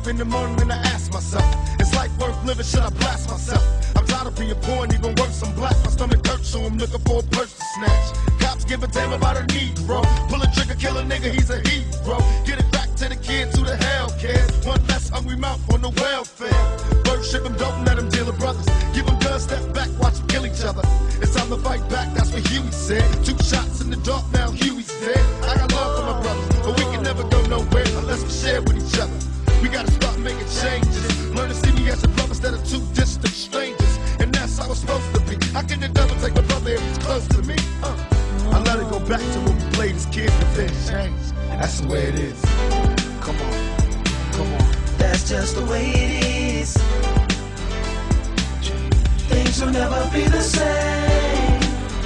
up in the morning and I ask myself, is life worth living? Should I blast myself? I'm tired of being poor and even worse, I'm black. My stomach hurts, so I'm looking for a purse to snatch. Cops give a damn about a Negro. Pull a trigger, kill a nigga, he's a hero. Get it back to the kids who the hell cares. One less hungry mouth on the welfare. Worship them, don't let them deal with brothers. Give them guns, step back, watch them kill each other. It's time to fight back, that's what Huey said. 2 shots in the dark, now Huey's dead. I got love for my brothers, but we can never go nowhere unless we share with each other. We gotta start making changes. Learn to see me as a brother instead of 2 distant strangers. And that's how it's supposed to be. How can the devil take my brother if he's close to me? I let it go back to when we played as kids, but then changed. And that's the way it is. Come on, come on. That's just the way it is. Things will never be the same.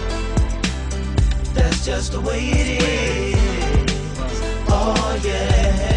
That's just the way it is. Oh yeah.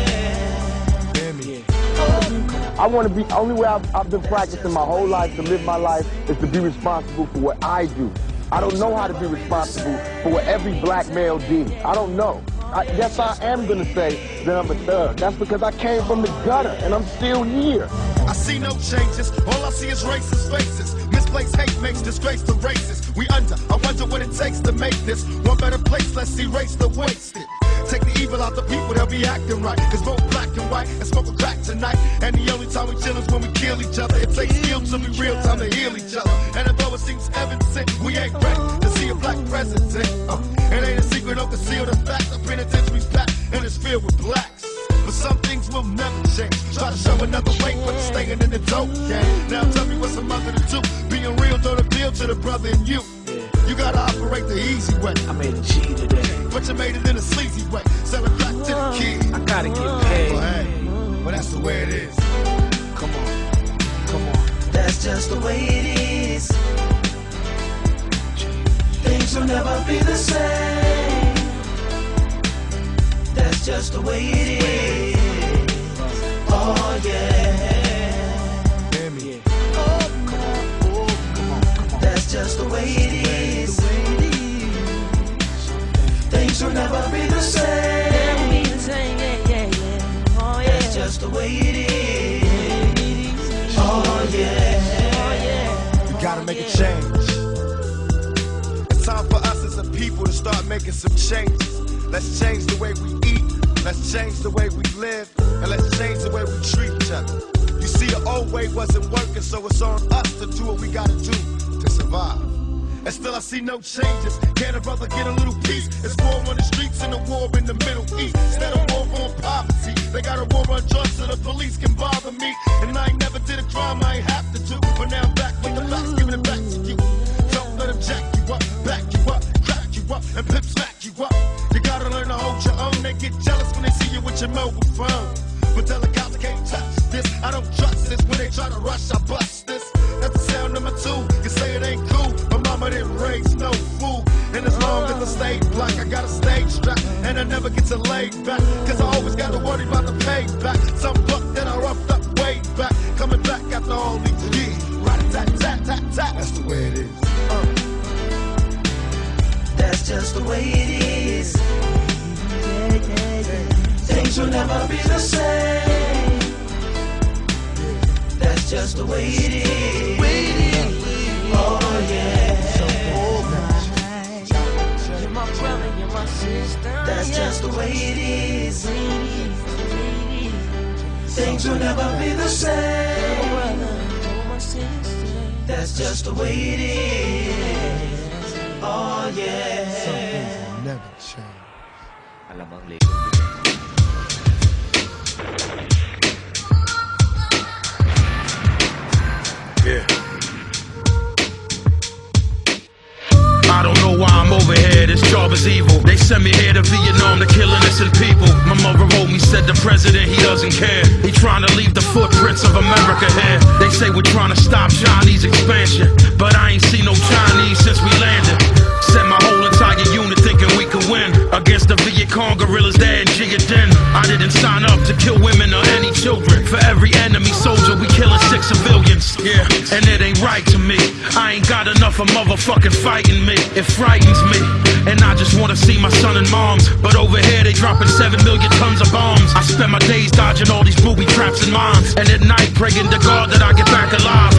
I want to be, only way I've been practicing my whole life to live my life is to be responsible for what I do. I don't know how to be responsible for what every black male did. I don't know. Yes, I am going to say that I'm a thug. That's because I came from the gutter and I'm still here. I see no changes. All I see is racist faces. Misplaced hate makes disgrace to races. We under. I wonder what it takes to make this one better place. Let's erase the wasted. Take the evil out the people, they'll be acting right. Cause both black and white and smoke a crack tonight. And the only time we chill is when we kill each other. It takes skill to be real time to heal each other. And although it seems evident, we ain't ready to see a black president. It ain't a secret, don't conceal the fact. The penitentiary's packed and it's filled with blacks. But some things will never change. Try to show another way, but it's staying in the dope game. Now tell me what's a mother to do. Being real don't appeal to the brother in you. You gotta operate the easy way. I made a G today, but you made it in a sleazy way. Selling crack to the kids. I gotta get paid. Well, hey, but that's the way it is. Come on, come on. That's just the way it is. Things will never be the same. That's just the way it is. Oh yeah. That's just the way it is. Things will never be the same. That's just the way it is. Oh yeah. We gotta make a change. It's time for us as a people to start making some changes. Let's change the way we eat. Let's change the way we live. And let's change the way we treat each other. You see, the old way wasn't working, so it's on us to do what we gotta do to survive. And still I see no changes. Can a brother get a little peace? It's war on the streets and a war in the Middle East. Instead of war on poverty, they got a war on drugs so the police can bother me. And I ain't never did a crime I ain't have to do. But now I'm back with the facts, giving it back to you. Don't let them jack you up, back you up, crack you up, and pimp smack you up. You gotta learn to hold your own. They get jealous when they see you with your mobile phone. But tell the cops I can't touch this. I don't trust this. When they try to rush, I bust this. That's the sound number 2. You say it ain't cool. My mama didn't raise no fool. And as long as I stay black, I got a stage strap. And I never get to lay back. Cause I always gotta worry about the payback. Some buck that I roughed up way back. Coming back after all these years. Rat-a-tat-tat-tat-tat. That's the way it is. That's just the way it is. Things will never be the same. That's just the way it is. Oh yeah. You're my brother, you're my sister. That's just the way it is. Things will never be the same. That's just the way it is. Oh yeah. Some things will never change. Yeah. I don't know why I'm over here, this job is evil. They sent me here to Vietnam to kill innocent people. My mother wrote me, said the president, he doesn't care. He trying to leave the footprints of America here. They say we're trying to stop Chinese expansion, but I ain't seen no Chinese since we landed. Sent my whole entire unit thinking we could win against the Viet Cong guerrillas there in Jigadin. I didn't sign up to kill women or any children. For every enemy soldier, we killing 6 civilians. Yeah, and it ain't right to me. I ain't got enough for motherfucking fighting me. It frightens me, and I just wanna see my son and moms. But over here they dropping 7 million tons of bombs. I spend my days dodging all these booby traps and mines, and at night praying to God that I get back alive.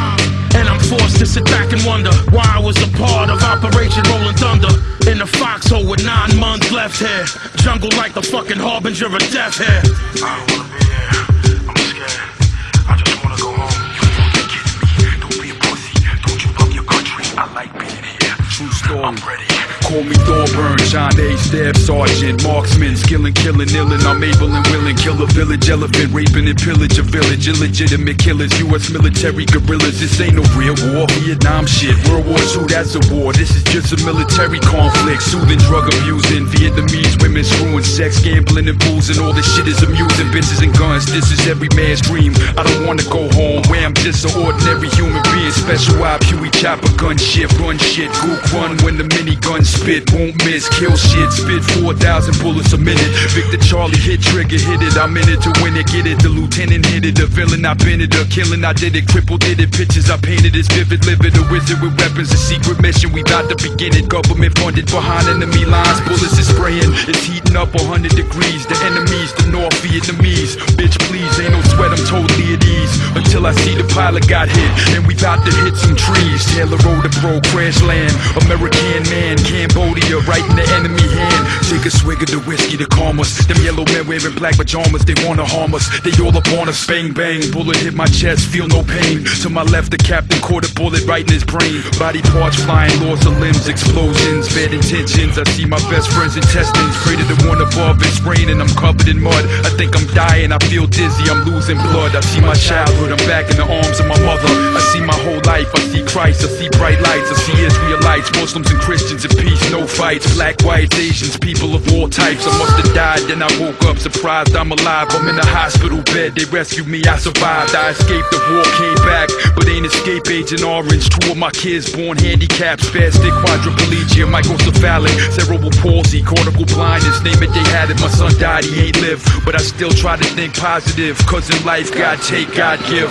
And I'm forced to sit back and wonder why I was a part of Operation Rolling Thunder. In the foxhole with 9 months left here, jungle like the fucking harbinger of death here. I don't wanna be here, I'm scared. I just wanna go home. You kiss me, don't be a pussy. Don't you love your country? I like being here. True story. I'm ready. Call me Thorburn, John A. Stab Sergeant, marksman, skillin', killin', illin'. I'm able and willing, kill a village elephant, raping and pillage a village. Illegitimate killers, U.S. military guerrillas. This ain't no real war, Vietnam shit. World War II, that's a war. This is just a military conflict. Soothing, drug abusing, Vietnamese women screwing, sex, gambling, and boozing. All this shit is amusing, bitches and guns. This is every man's dream. I don't wanna go home where I'm just an ordinary human being. Special op, Huey chopper, gun shit, run shit, gook run when the minigun spit, won't miss, kill shit, spit 4,000 bullets a minute. Victor Charlie hit trigger, hit it, I'm in it to win it, get it. The lieutenant hit it, the villain I been it, the killing I did it, crippled did it. Pictures I painted is vivid, livid, a wizard with weapons, a secret mission. We about to begin it. Government funded behind enemy lines, bullets is spraying, it's heating up 100 degrees. The enemies, the North Vietnamese. Bitch, please, ain't no sweat, I'm totally at ease. Until I see the pilot got hit, and we about to hit some trees. Taylor Road to Pro, crash land, American man, Cambodia, right in the enemy hand. Take a swig of the whiskey to calm us. Them yellow men wearing black pajamas, they wanna harm us. They all up on us, bang bang. Bullet hit my chest, feel no pain. To my left, the captain caught a bullet right in his brain. Body parts flying, loss of limbs, explosions, bad intentions. I see my best friend's intestines. Pray to the one above, it's raining, I'm covered in mud. I think I'm dying, I feel dizzy, I'm losing blood. I see my childhood, I'm back in the arms of my mother. I see my whole life, I see Christ, I see bright lights, I see Israelites, Muslims and Christians in peace, no fights. Black, whites, Asians, people of all types. I must have died, then I woke up surprised I'm alive. I'm in a hospital bed, they rescued me, I survived. I escaped the war, came back, but ain't escape Agent Orange. 2 of my kids born handicapped, spastic, quadriplegia, microcephalic, cerebral palsy, cortical blindness, name it, they had it. My son died, he ain't live, but I still try to think positive, cause in life God take, God give.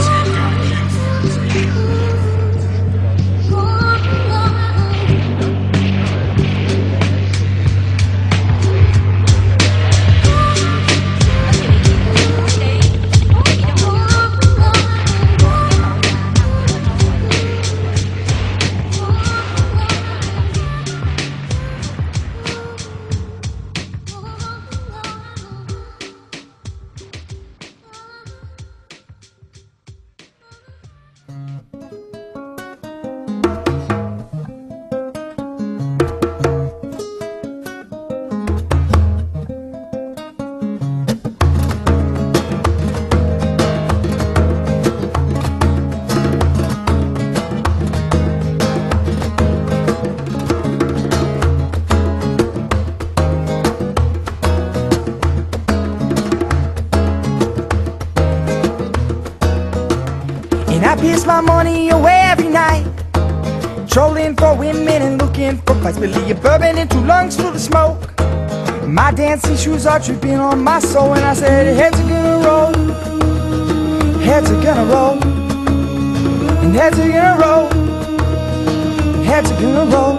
I piss my money away every night, trolling for women and looking for fights. Believe your bourbon in 2 lungs full of smoke. My dancing shoes are tripping on my soul, and I said heads are gonna roll, heads are gonna roll, and heads are gonna roll, heads are gonna roll.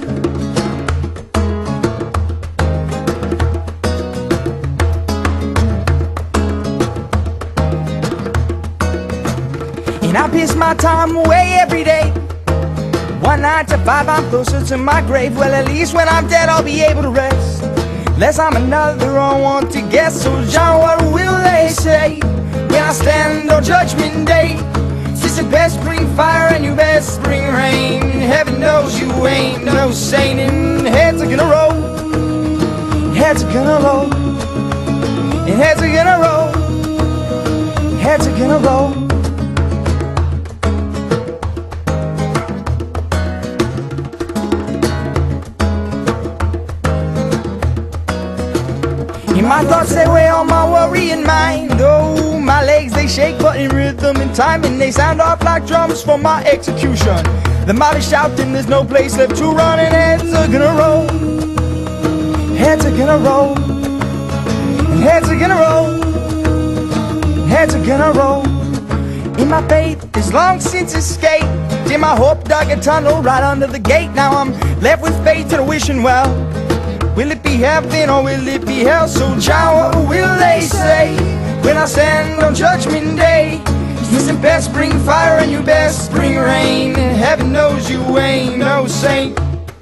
And I piss my time away every day. 1 9 to 5, I'm closer to my grave. Well, at least when I'm dead, I'll be able to rest. Unless I'm another unwanted guest. So, John, what will they say when I stand on Judgment Day? Since you best bring fire and you best bring rain, heaven knows you ain't no saint. And heads are gonna roll, heads are gonna roll, and heads are gonna roll, heads are gonna roll. My thoughts, they weigh on my worrying mind. Oh, my legs, they shake, but in rhythm and time, and they sound off like drums for my execution. The mob is shouting, there's no place left to run, and heads are gonna roll, heads are gonna roll, and heads are gonna roll, heads are gonna roll. In my faith is long since escaped. Till my hope dug a tunnel right under the gate. Now I'm left with faith and wishing well. Will it be heaven or will it be hell? So Jah, what will they say when I stand on Judgment Day? You said best bring fire and you best bring rain, and heaven knows you ain't no saint.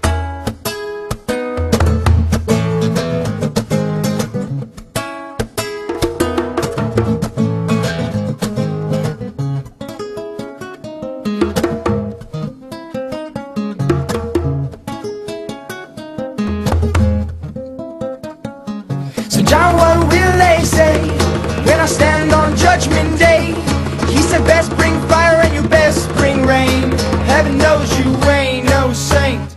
So Jah, what will they say when I stand on Judgment Day? He said best bring fire and you best bring rain. Heaven knows you ain't no saint.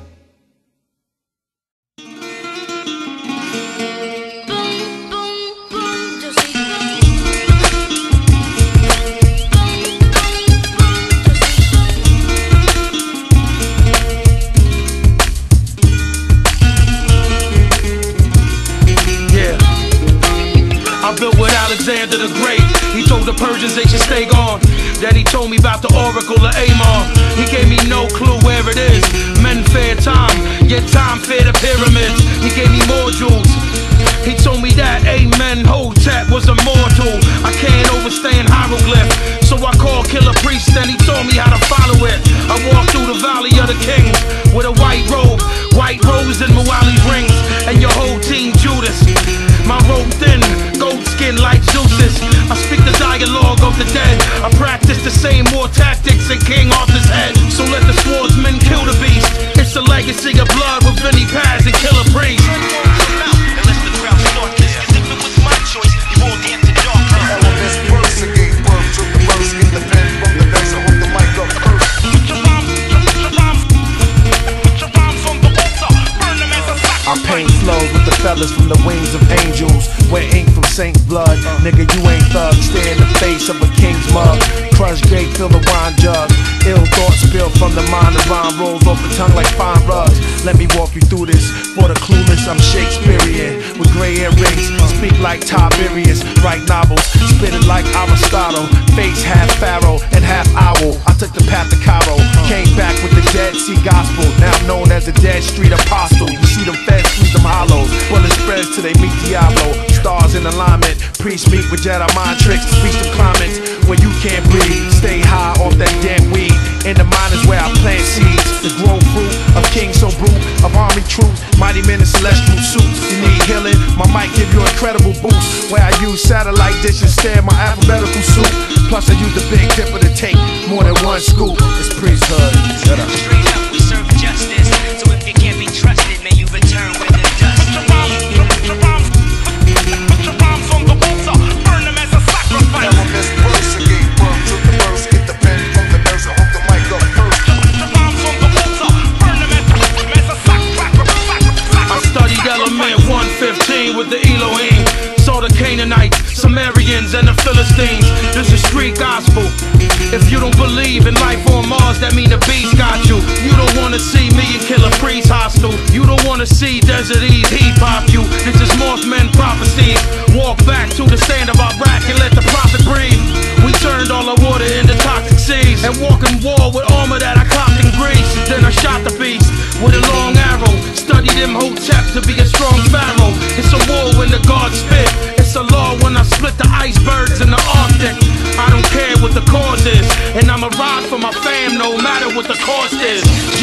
I built with Alexander the Great. He told the Persians they should stay gone. Then he told me about the oracle of Amon. He gave me no clue where it is. Men fear time, yet time fear the pyramids. He gave me more jewels. He told me that Amenhotep was immortal. I can't overstand hieroglyph, so I called Killer Priest and he taught me how to follow it. I walked through the valley of the kings with a white robe, white rose and Muwali's rings, and your whole team Judas. My robe thin, gold skin like Zeus's. I speak the dialogue of the dead. I practice the same war tactics in King Arthur's head. So let the swordsman kill the beast. It's the legacy of blood with Vinny Paz and Killer Priest. Unless the crowd start this, 'cause if it was my choice, you all get to dark. Elements burst and gave birth to the verse. Get the pen from the verse and hold the mic up first. Put your rhymes on the altar, burn them as a I sacrifice. paint flows with the feathers from the wings of angels. Wear ink from Saint blood. Nigga, you ain't thug. Stare in the face of a king's mug. Crush gate, fill the wine jug. Ill thoughts spill from the mind. The rhyme rolls off the tongue like fine rugs. Let me walk you through this. For the clueless, I'm Shakespearean. With gray earrings, speak like Tiberius. Write novels, spit it like Aristotle. Face half pharaoh and half owl. I took the path to Cairo. Came back with the Dead Sea Gospel. Now I'm known as the Dead Street Apostle. You see them feds, squeeze them hollows. Bullet spreads till they meet Diablo. Stars in alignment. Priests meet with Jedi mind tricks. Speech them climates where you can't breathe. Stay high off that damn weed. In the mind is where I plant seeds. The grow fruit of kings so brute. Of army troops. Mighty men in celestial suits. You need healing? My mic give you an incredible boost. Where I use satellite dish instead my alphabetical soup. Plus I use the Big Dipper to take more than one scoop. It's priesthood. Shut up. Straight up, we serve justice. So if you can't be trusted, may you return with the dust. Put your rhymes on the altar, burn them as a sacrifice. Elements burst and gave birth to the verse. Get the pen from the verse and hold the mic up first. Put your rhymes on the altar, burn them as a sacrifice. I studied element 115 with the Elohim. Saw the Canaanites, Sumerians, and the Philistines. This is street gospel. If you don't believe in life on Mars, that mean the beast got you. You don't wanna see me and Killer Priest hostile. You don't wanna see Desert Ease heat pop you. This is Mothman prophecies. Walk back to the stand of our rack and let the prophet breathe. We turned all our water into toxic seas and walk in war with armor that I cocked in Greece. Then I shot the beast with a long arrow. Studied Imhotep to be a strong pharaoh. It's a war when the gods spit. It's a law when I split the icebergs in the Arctic. I don't care what the cause is, and I'ma ride for my fam no matter what the cost is.